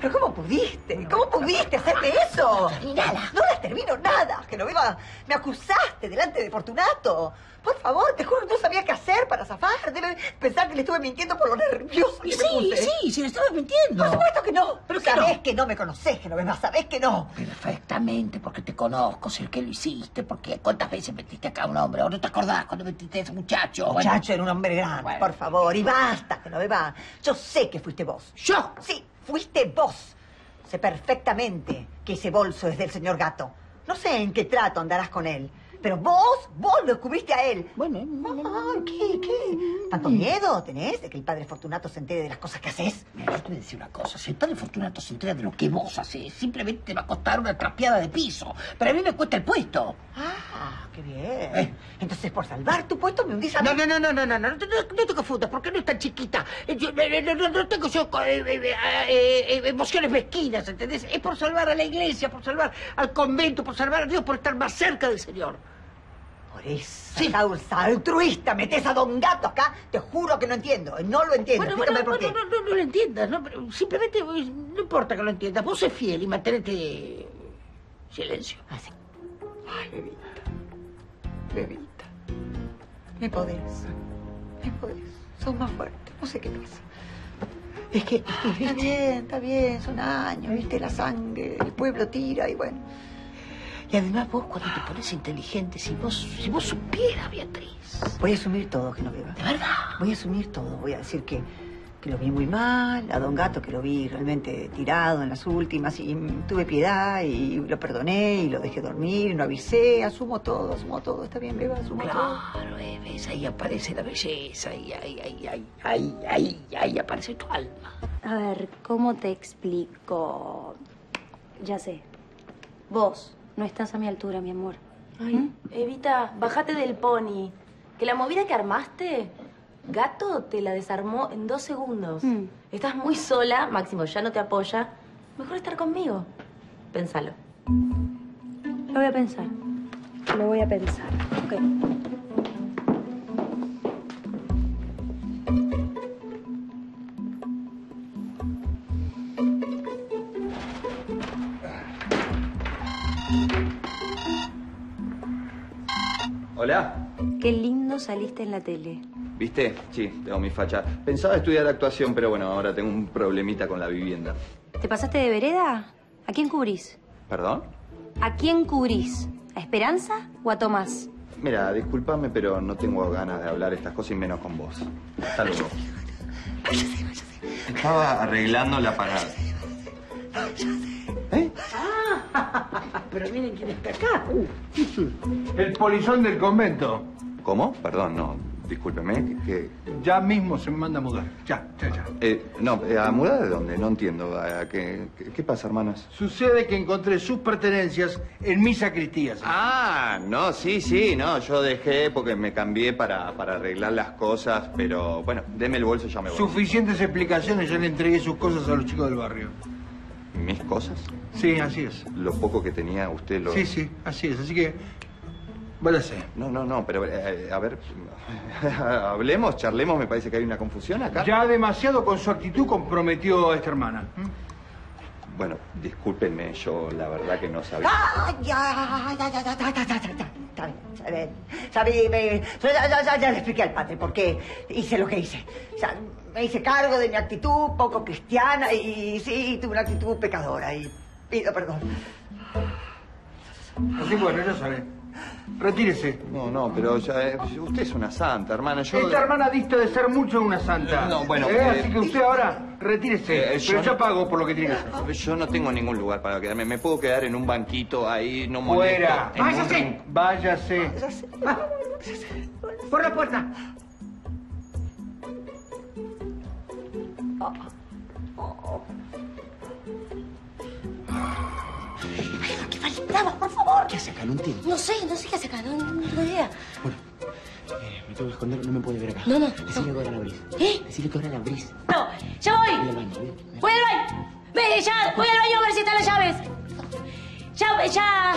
¿Pero cómo pudiste? ¿Cómo pudiste hacerte eso? Terminala. No les termino nada. Genoveva, me acusaste delante de Fortunato. Por favor, te juro que no sabía qué hacer para zafar. Debe pensar que le estuve mintiendo por lo nerviosa que me puse. Sí, le estabas mintiendo. Por supuesto que no. ¿Pero qué sabés no? que no me conocés, Genoveva, sabés que no. Perfectamente, porque te conozco, sé que lo hiciste, porque cuántas veces metiste acá a un hombre, o no te acordás cuando metiste a ese muchacho. Muchacho era un hombre grande, Bueno. por favor. Y basta, Genoveva. Yo sé que fuiste vos. ¿Yo? Sí, fuiste vos. Sé perfectamente que ese bolso es del señor Gato. No sé en qué trato andarás con él. Pero vos lo descubriste a él. Bueno, Ay, ¿qué? ¿Tanto miedo tenés de que el padre Fortunato se entere de las cosas que haces? mira, yo te voy a decir una cosa. Si el padre Fortunato se entera de lo que vos haces, simplemente te va a costar una trapeada de piso. Pero a mí me cuesta el puesto. Ah, qué bien. Entonces, por salvar tu puesto, me hundís a mí. No te confundas, porque no es tan chiquita. Yo no tengo yo emociones mezquinas, ¿entendés? Es por salvar a la iglesia, por salvar al convento, por salvar a Dios, por estar más cerca del Señor. Por esa causa altruista metés a Don Gato acá. Te juro que no entiendo. No lo entiendo. Explícame por qué. No lo entiendas, ¿no? Pero simplemente no importa que lo entiendas. Vos sé fiel y mantenete silencio. Así. Ay, bebita. Me podés. Sos más fuerte. No sé qué pasa. Es que, está bien, son años, viste, la sangre, el pueblo tira y bueno. Y además vos cuando te pones inteligente, si vos supieras, Beatriz. Voy a asumir todo, Genoveva. ¿De verdad? Voy a asumir todo. Voy a decir que lo vi muy mal, a Don Gato que lo vi realmente tirado en las últimas y tuve piedad y lo perdoné y lo dejé dormir y no avisé. Asumo todo. ¿Está bien, Beba? Asumo todo. Claro, ves, ahí aparece la belleza, ahí aparece tu alma. A ver, ¿cómo te explico? Ya sé. Vos no estás a mi altura, mi amor. Ay, Evita, bájate del pony. Que la movida que armaste, Gato te la desarmó en 2 segundos. Estás muy sola, Máximo ya no te apoya. Mejor estar conmigo. Pénsalo. Lo voy a pensar. Ok. Hola. Qué lindo saliste en la tele. ¿Viste? Sí, tengo mi facha. Pensaba estudiar actuación, pero bueno, ahora tengo un problemita con la vivienda. ¿Te pasaste de vereda? ¿A quién cubrís? ¿Perdón? ¿A quién cubrís? ¿A Esperanza o a Tomás? Mira, discúlpame, pero no tengo ganas de hablar estas cosas y menos con vos. Hasta luego. Estaba arreglando la parada. ¿Eh? Pero miren quién está acá. El polizón del convento. ¿Cómo? Perdón, no. Discúlpeme, que... Ya mismo se me manda a mudar. Ya. ¿a mudar de dónde? No entiendo. ¿Qué pasa, hermanas? Sucede que encontré sus pertenencias en mi sacristía. Señor. Ah, no, sí, no. Yo dejé porque me cambié para arreglar las cosas, pero bueno, deme el bolso y ya me voy. Suficientes explicaciones, yo le entregué sus cosas a los chicos del barrio. ¿Mis cosas? Sí, así es. Lo poco que tenía usted lo... Sí, así es. Así que... váyase. No, pero a ver... hablemos, charlemos, me parece que hay una confusión acá. Ya demasiado con su actitud comprometió a esta hermana. Bueno, discúlpenme, yo la verdad que no sabía. Ya. Está bien. Ya le expliqué al padre por qué hice lo que hice. O sea, me hice cargo de mi actitud poco cristiana y sí, tuve una actitud pecadora y pido perdón. Así bueno, ya sabe. Retírese. No, pero ya, usted es una santa, hermana. Esta hermana dista de ser mucho una santa. No, bueno... así que usted ahora retírese. Pero ya pago por lo que tiene que hacer. Yo no tengo ningún lugar para quedarme. Me puedo quedar en un banquito ahí, no molesto. ¡Fuera! ¡Váyase! Por la puerta. ¿Qué faltaba, por favor? ¿Qué hace acá? No entiendo. No sé qué hace acá, no tengo idea. Bueno, me tengo que esconder, no me puede ver acá. No. Decirle que ahora la abrís. Decirle que ahora la abrís. No, ya voy. Voy al baño, Voy al baño. Ve, ya, voy al baño a ver si están las llaves. Ya.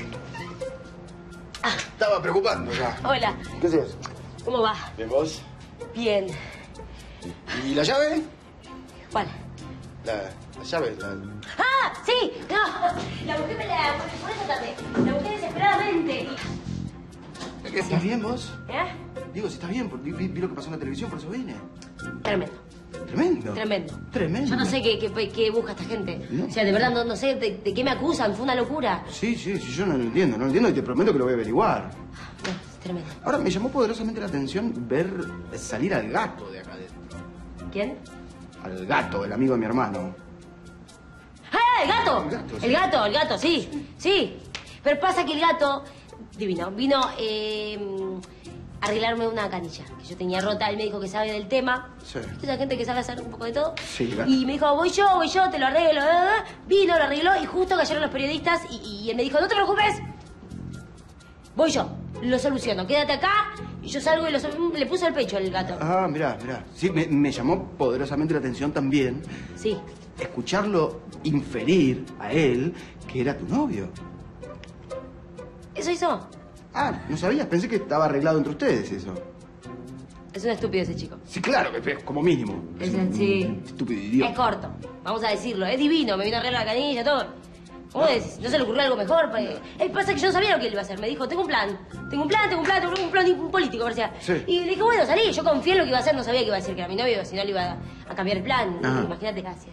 Estaba preocupando ya. Hola. ¿Qué haces? ¿Cómo va? ¿Bien vos? Bien. ¿Y la llave? ¿Cuál? La llave, ¡Ah! ¡Sí! ¡No! La busqué, por eso tardé. La busqué desesperadamente. ¿Estás bien vos? ¿Eh? Digo, si estás bien, vi lo que pasó en la televisión, por eso vine. Tremendo. ¿Tremendo? Tremendo. Tremendo. Yo no sé qué busca esta gente. ¿No? O sea, de verdad, no sé de qué me acusan. Fue una locura. Sí, yo no lo entiendo y te prometo que lo voy a averiguar. No, es tremendo. Ahora, me llamó poderosamente la atención ver salir al gato de acá adentro. ¿Quién? Al gato, el amigo de mi hermano. ¡Ah, el gato! El gato, sí. El gato, sí. Pero pasa que el gato, divino, vino a arreglarme una canilla que yo tenía rota. Él me dijo que sabe del tema. Sí. Esa gente que sabe hacer un poco de todo. Sí, gato. Y me dijo, voy yo, te lo arreglo. Vino, lo arregló y justo cayeron los periodistas y él me dijo, no te preocupes. Voy yo, lo soluciono. Quédate acá y yo salgo y le puse el pecho al gato. Ah, mirá. Sí, me llamó poderosamente la atención también. Sí. Escucharlo inferir a él que era tu novio. ¿Eso hizo? Ah, ¿no sabías? Pensé que estaba arreglado entre ustedes eso. Es un estúpido ese chico. Sí, claro, que como mínimo. Sí. Estúpido idiota. Es corto, vamos a decirlo. Es divino, me vino a arreglar la canilla, todo. ¿Cómo decís? ¿No se le ocurrió algo mejor? Pasa que yo no sabía lo que él iba a hacer. Me dijo, tengo un plan político, parecía. Sí. Y le dije, bueno, salí. Yo confié en lo que iba a hacer. No sabía que iba a decir que era mi novio, si no le iba a cambiar el plan. Ajá. Imagínate, gracias.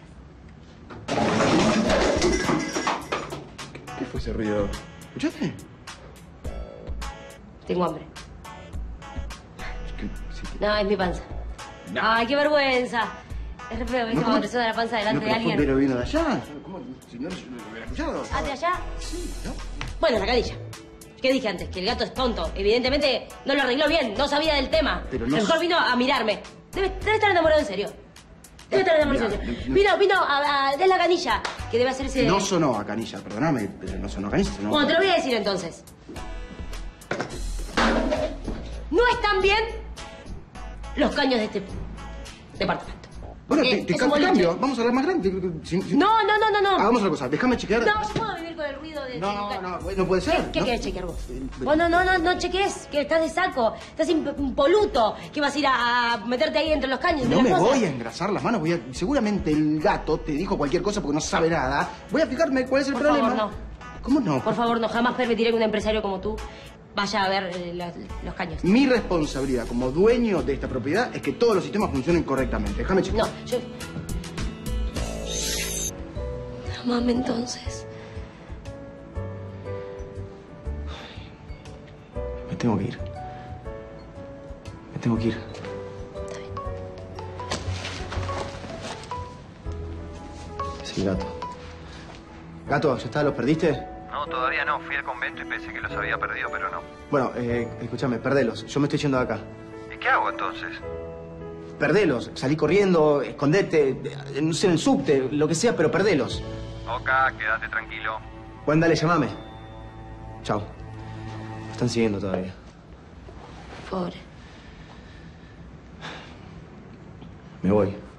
¿Qué fue ese ruido? ¿Escuchaste? Tengo hambre. Sí. No, es mi panza. No. Ay, qué vergüenza. Es re feo, ¿viste? Cuando te suena la panza delante de alguien. Pero vino de allá. ¿Cómo? Si no lo hubiera escuchado. ¿Ah, de allá? Sí, ¿no? Bueno, la canilla. ¿Qué dije antes? Que el gato es tonto. Evidentemente no lo arregló bien, no sabía del tema. Pero no a lo mejor vino a mirarme. Debe estar enamorado en serio. Debe estar enamorado en serio. Vino a de la canilla, que debe hacerse... No sonó a canilla, perdóname, pero no sonó a canilla. Sonó... Bueno, te lo voy a decir entonces. No están bien los caños de este departamento. Bueno, Porque te es un boliche. cambio. Vamos a hablar más grande. No. Hagamos una cosa, déjame chequear. No, yo puedo vivir con el ruido de... No puede ser. ¿Qué querés chequear vos? Vos no cheques, que estás de saco, estás impoluto, que vas a ir a meterte ahí entre los caños. No me voy a engrasar las manos, seguramente el gato te dijo cualquier cosa porque no sabe nada. Voy a fijarme cuál es el problema. Por favor, no. ¿Cómo no? Por favor, no, jamás permitiré que un empresario como tú vaya a ver los caños. Mi responsabilidad como dueño de esta propiedad es que todos los sistemas funcionen correctamente. Déjame checar. No, yo... Amame entonces. Me tengo que ir. Está bien. Sí, gato. Gato, ¿ya está? ¿Los perdiste? No, todavía no. Fui al convento y pensé que los había perdido, pero no. Bueno, escúchame, perdelos. Yo me estoy yendo de acá. ¿Y qué hago entonces? Perdelos. Salí corriendo, escondete, no sé, en el subte, lo que sea, pero perdelos. Ok, quédate tranquilo. Bueno, dale, llamame. Chao. Me están siguiendo todavía. Pobre. Me voy.